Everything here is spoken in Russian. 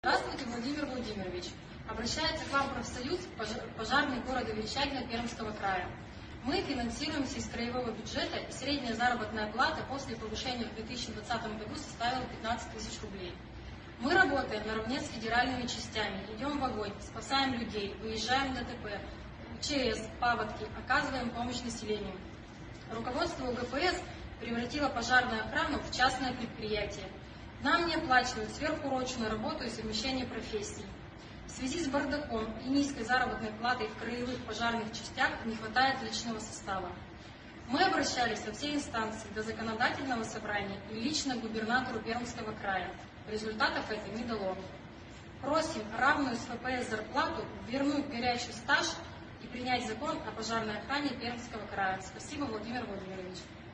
Здравствуйте, Владимир Владимирович. Обращается к вам профсоюз пожарный города Верещагино Пермского края. Мы финансируемся из краевого бюджета, и средняя заработная плата после повышения в 2020 году составила 15 тысяч рублей. Мы работаем наравне с федеральными частями, идем в огонь, спасаем людей, выезжаем на ДТП, ЧС, паводки, оказываем помощь населению. Руководство УГПС превратило пожарную охрану в частное предприятие. Нам не оплачивают сверхурочную работу и совмещение профессий. В связи с бардаком и низкой заработной платой в краевых пожарных частях не хватает личного состава. Мы обращались во все инстанции до законодательного собрания и лично к губернатору Пермского края. Результатов это не дало. Просим равную с ФПС зарплату вернуть горячий стаж и принять закон о пожарной охране Пермского края. Спасибо, Владимир Владимирович.